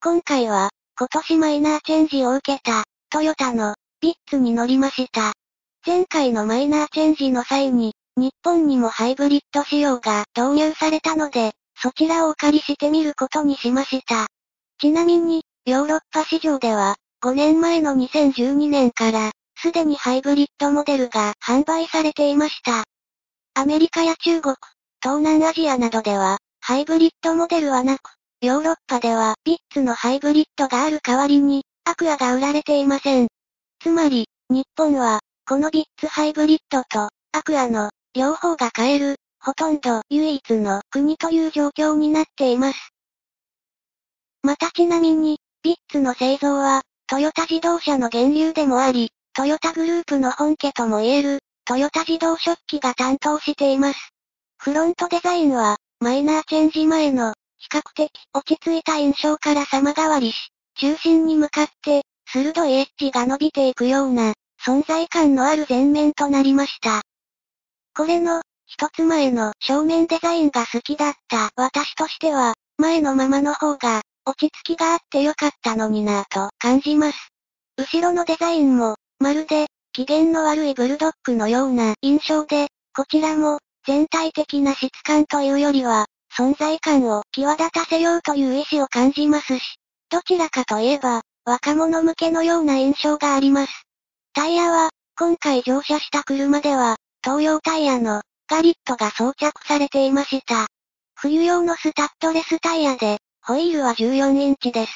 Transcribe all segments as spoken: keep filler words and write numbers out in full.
今回は、今年マイナーチェンジを受けた、トヨタの、ビッツに乗りました。前回のマイナーチェンジの際に、日本にもハイブリッド仕様が導入されたので、そちらをお借りしてみることにしました。ちなみに、ヨーロッパ市場では、ごねんまえのにせんじゅうにねんから、すでにハイブリッドモデルが販売されていました。アメリカや中国、東南アジアなどでは、ハイブリッドモデルはなく、ヨーロッパでは、ビッツのハイブリッドがある代わりに、アクアが売られていません。つまり、日本は、このビッツハイブリッドと、アクアの、両方が買える、ほとんど唯一の国という状況になっています。またちなみに、ビッツの製造は、トヨタ自動車の源流でもあり、トヨタグループの本家とも言える、トヨタ自動食器が担当しています。フロントデザインは、マイナーチェンジ前の、比較的落ち着いた印象から様変わりし、中心に向かって、鋭いエッジが伸びていくような、存在感のある前面となりました。これの、一つ前の正面デザインが好きだった私としては、前のままの方が、落ち着きがあってよかったのになぁと感じます。後ろのデザインも、まるで、機嫌の悪いブルドッグのような印象で、こちらも、全体的な質感というよりは、存在感を際立たせようという意思を感じますし、どちらかといえば、若者向けのような印象があります。タイヤは、今回乗車した車では、東洋タイヤの、ガリットが装着されていました。冬用のスタッドレスタイヤで、ホイールはじゅうよんインチです。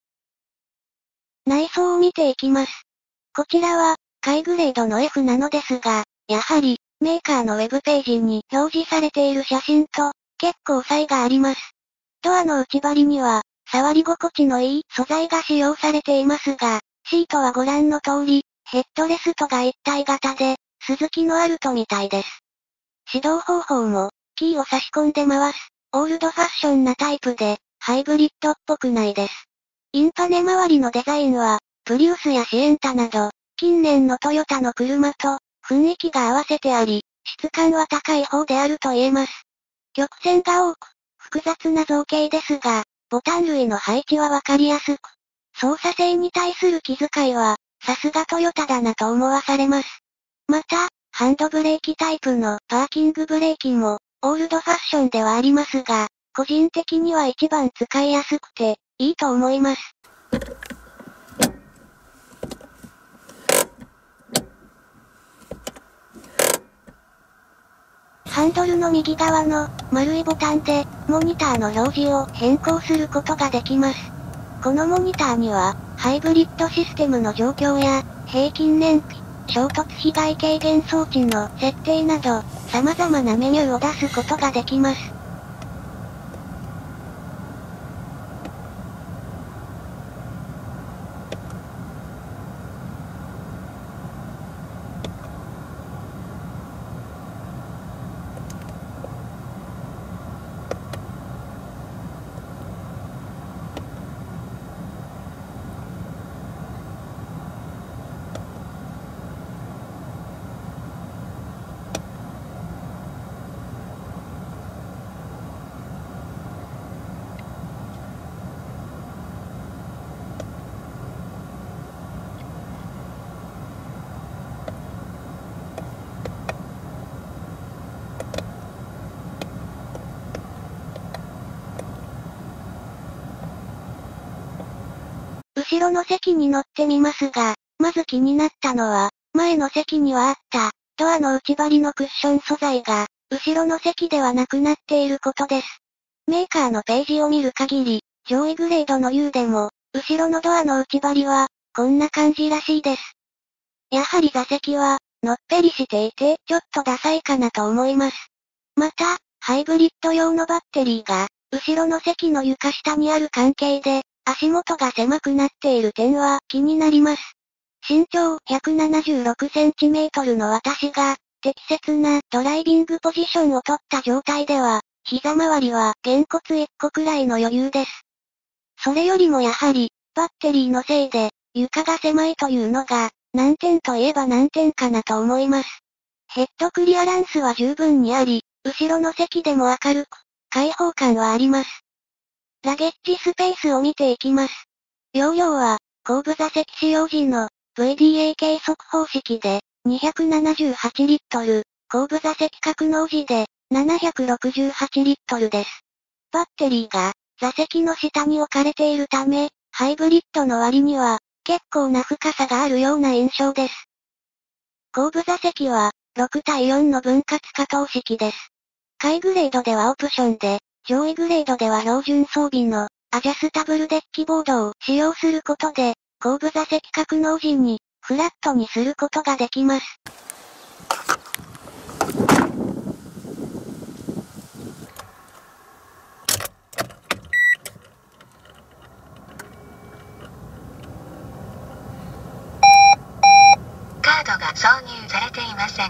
内装を見ていきます。こちらは、下位グレードの エフ なのですが、やはり、メーカーのウェブページに表示されている写真と、結構差異があります。ドアの内張りには、触り心地のいい素材が使用されていますが、シートはご覧の通り、ヘッドレストが一体型で、鈴木のアルトみたいです。指導方法も、キーを差し込んで回す、オールドファッションなタイプで、ハイブリッドっぽくないです。インパネ周りのデザインは、プリウスやシエンタなど、近年のトヨタの車と、雰囲気が合わせてあり、質感は高い方であると言えます。曲線が多く、複雑な造形ですが、ボタン類の配置はわかりやすく、操作性に対する気遣いは、さすがトヨタだなと思わされます。また、ハンドブレーキタイプのパーキングブレーキも、オールドファッションではありますが、個人的には一番使いやすくて、いいと思います。ハンドルの右側の丸いボタンでモニターの表示を変更することができます。このモニターにはハイブリッドシステムの状況や平均燃費、衝突被害軽減装置の設定など様々なメニューを出すことができます。後ろの席に乗ってみますが、まず気になったのは、前の席にはあった、ドアの内張りのクッション素材が、後ろの席ではなくなっていることです。メーカーのページを見る限り、上位グレードの ユー でも、後ろのドアの内張りは、こんな感じらしいです。やはり座席は、のっぺりしていて、ちょっとダサいかなと思います。また、ハイブリッド用のバッテリーが、後ろの席の床下にある関係で、足元が狭くなっている点は気になります。身長ひゃくななじゅうろくセンチメートルの私が、適切なドライビングポジションを取った状態では、膝周りはげんこついっこくらいの余裕です。それよりもやはり、バッテリーのせいで、床が狭いというのが、難点といえば難点かなと思います。ヘッドクリアランスは十分にあり、後ろの席でも明るく、開放感はあります。 ラゲッジスペースを見ていきます。容量は、後部座席使用時の ブイディーエー 計測方式でにひゃくななじゅうはちリットル、後部座席格納時でななひゃくろくじゅうはちリットルです。バッテリーが座席の下に置かれているため、ハイブリッドの割には結構な深さがあるような印象です。後部座席はろくたいよんの分割可動式です。下位グレードではオプションで、上位グレードでは標準装備のアジャスタブルデッキボードを使用することで、後部座席格納時にフラットにすることができます。 カードが挿入されていません。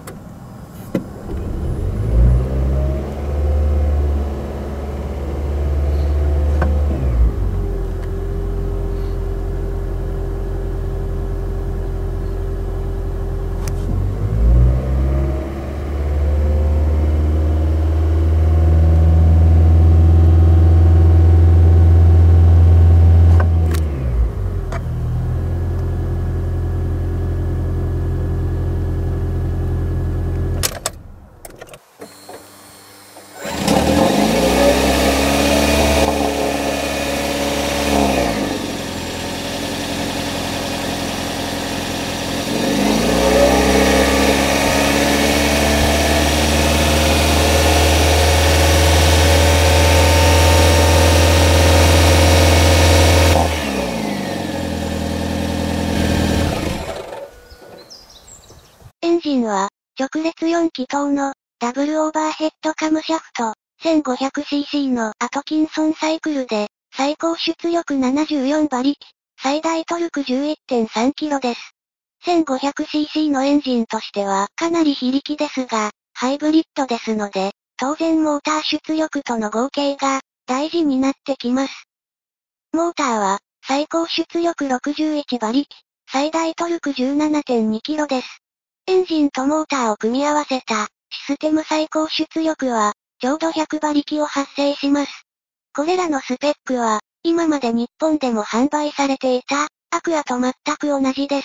エンジンは、直列よん気筒の、ダブルオーバーヘッドカムシャフト、せんごひゃくシーシー のアトキンソンサイクルで、最高出力ななじゅうよんばりき、最大トルク じゅういってんさんキロです。せんごひゃくシーシー のエンジンとしてはかなり非力ですが、ハイブリッドですので、当然モーター出力との合計が、大事になってきます。モーターは、最高出力ろくじゅういちばりき、最大トルク じゅうななてんにキロです。エンジンとモーターを組み合わせた、システム最高出力は、ちょうどひゃくばりきを発生します。これらのスペックは、今まで日本でも販売されていた、アクアと全く同じです。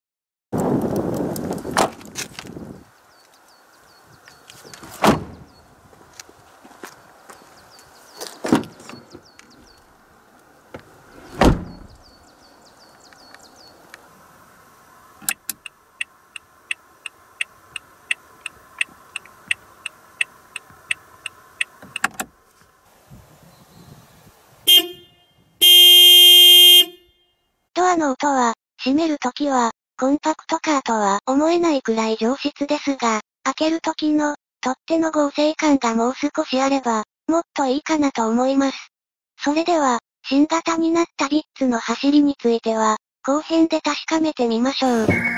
ドアの音は、閉めるときは、コンパクトカーとは思えないくらい上質ですが、開けるときの、取っ手の剛性感がもう少しあれば、もっといいかなと思います。それでは、新型になったビッツの走りについては、後編で確かめてみましょう。